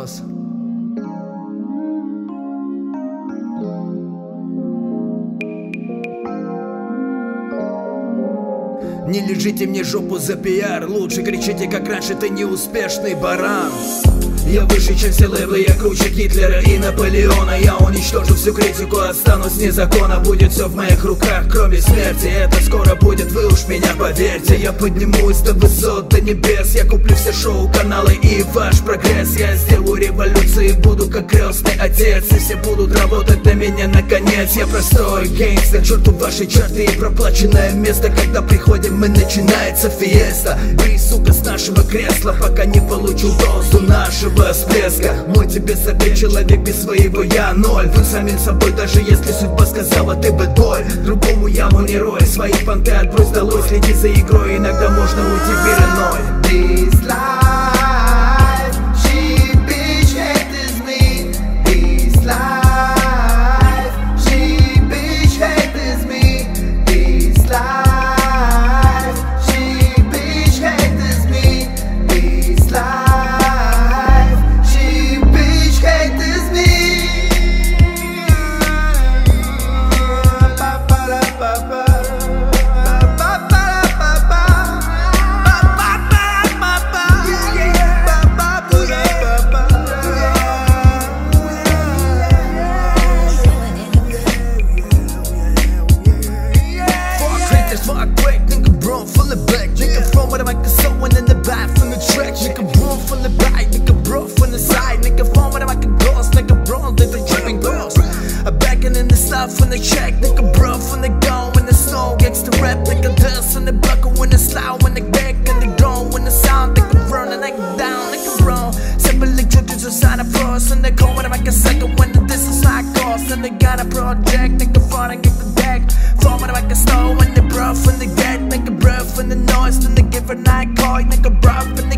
голос. Не лежите мне жопу за пиар, лучше кричите, как раньше, ты неуспешный баран. Я выше, чем все лейблы, я круче Гитлера и Наполеона. Я уничтожу всю критику, останусь вне закона. Будет все в моих руках, кроме смерти. Это скоро будет, вы уж меня поверьте. Я поднимусь до высот, до небес. Я куплю все шоу, каналы и ваш прогресс. Я сделаю революцию и буду как крестный отец. И все будут работать на меня наконец. Я простой гейнгстер, черту ваши чарты и проплаченное место. Когда приходим мы, начинается фиеста. Вы, сука, с нашего кресла, пока не получу дозу нашего всплеска. Мой тебе совет, человек без своего я ноль. Будь самим собой, даже если судьба сказала, ты бы доль. Другому яму не рой, свои понты отбрось долой. Следи за игрой, иногда можно уйти переной. This life, she bitch haters me. This life, she bitch haters me. This life, she bitch haters me. This life. Fuck break, nigga bro, full of black. Nigga from where the mic is someone in the back from the track. Nigga bro, full of bright, nigga bro from the side. Nigga from where the mic is ghost, nigga bro, they the dripping ghost. I'm backing in the stuff from the check, nigga bro from the gun when the snow gets the rap. Nigga dust in the buckle when the slow, when the back and the drone, when the sound, nigga run and nigga down, nigga bro. Simply judges a sign of pros, and they call when I make a second when the distance not cost. And they got a project, nigga front and get the deck. Form when I make a snow when the bruh from the get, nigga bruh from the noise, then they give a night call, nigga bruh from the